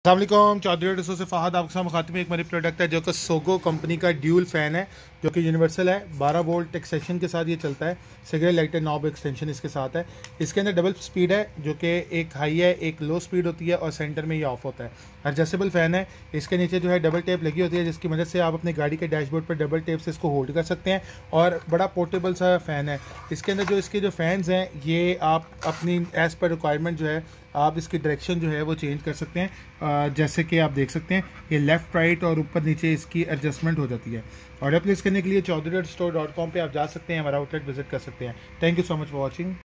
अस्सलाम चौधरी डसो से फ़हद आपके साथ मुखातिब में एक मेरी प्रोडक्ट है जो कि सोगो कंपनी का ड्यूल फ़ैन है जो कि यूनिवर्सल है। 12 वोल्ट एक्सटेंशन के साथ ये चलता है। सिगरेट लाइटेड नॉब एक्सटेंशन इसके साथ है। इसके अंदर डबल स्पीड है जो कि एक हाई है एक लो स्पीड होती है और सेंटर में ये ऑफ होता है। एडजस्टेबल फ़ैन है। इसके नीचे जो है डबल टेप लगी होती है जिसकी मदद से आप अपनी गाड़ी के डैशबोर्ड पर डबल टेप से इसको होल्ड कर सकते हैं और बड़ा पोर्टेबल सा फ़ैन है। इसके अंदर जो इसके जो फ़ैन्स हैं ये आप अपनी एज़ पर रिक्वायरमेंट जो है आप इसकी डायरेक्शन जो है वो चेंज कर सकते हैं। जैसे कि आप देख सकते हैं ये लेफ़्ट राइट और ऊपर नीचे इसकी एडजस्टमेंट हो जाती है। ऑर्डर प्लेस करने के लिए chaudhry.store.com पे आप जा सकते हैं, हमारा आउटलेट विजिट कर सकते हैं। Thank you so much for watching.